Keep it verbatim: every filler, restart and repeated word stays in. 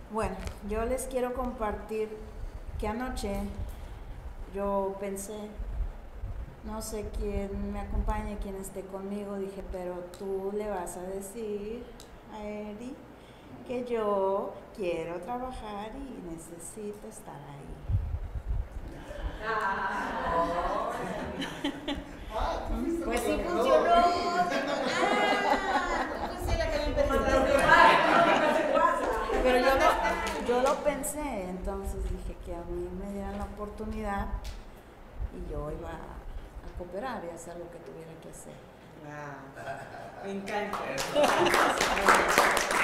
Bueno, yo les quiero compartir que anoche yo pensé, no sé quién me acompañe, quién esté conmigo, dije, pero tú le vas a decir a Eri que yo quiero trabajar y necesito estar ahí. Ah. Pues sí funcionó. Pero yo lo, yo lo pensé, entonces dije que a mí me dieran la oportunidad y yo iba a, a cooperar y hacer lo que tuviera que hacer. Wow. Me encanta.